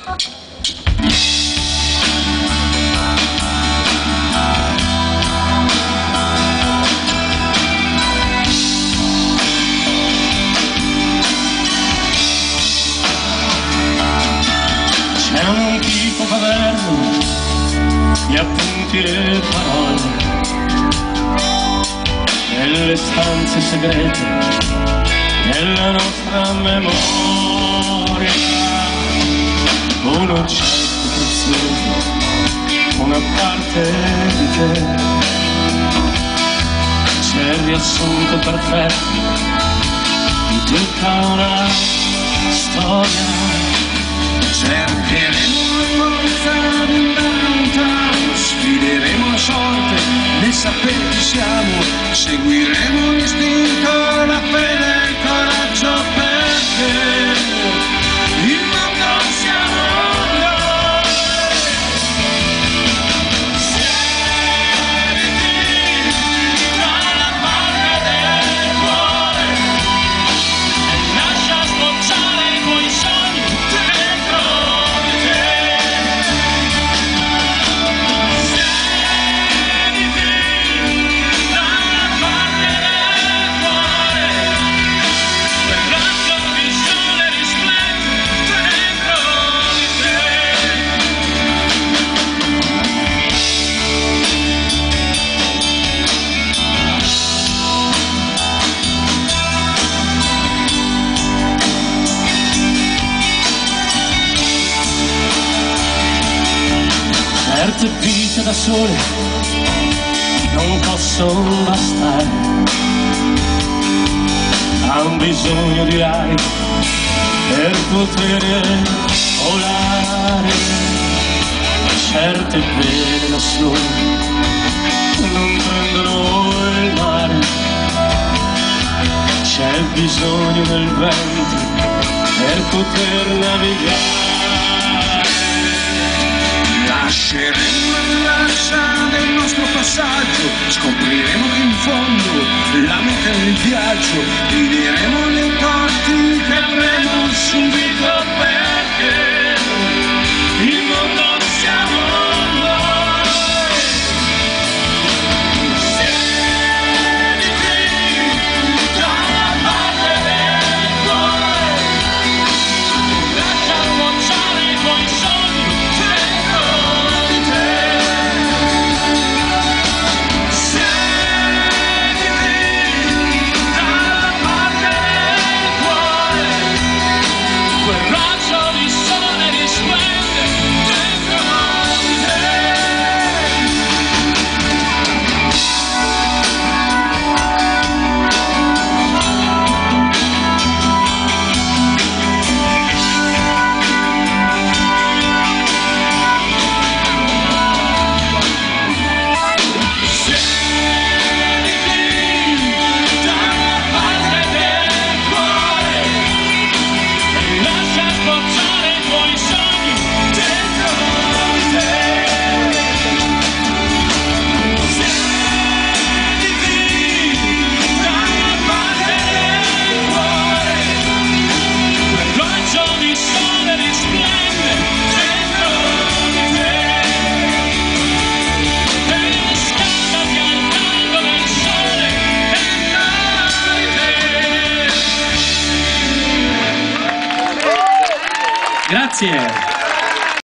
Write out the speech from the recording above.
C'è un antico caverno di appunti e parole nelle stanze segrete della nostra memoria, un oggetto prezioso, una parte di te. C'è il riassunto perfetto di tutta una storia. Cercheremo la forza del lontano, sfideremo la sorte nel sapere chi siamo, seguiremo l'istinto, la fede e il coraggio, perché il mondo siamo noi. Siediti dalla parte del cuore e lascia sbocciare i tuoi sogni. Certe vite da sole non possono bastare, han bisogno di aria per poter volare. Certe vele da sole non prendono il mare, c'è bisogno del vento per poter navigare. Lasceremo la traccia del nostro passaggio, scopriremo che in fondo la meta è il viaggio, diremo le porte che avremo subito, perché il mondo siamo noi. Siediti dalla parte del cuore, lascia sbocciare i tuoi sogni. Grazie.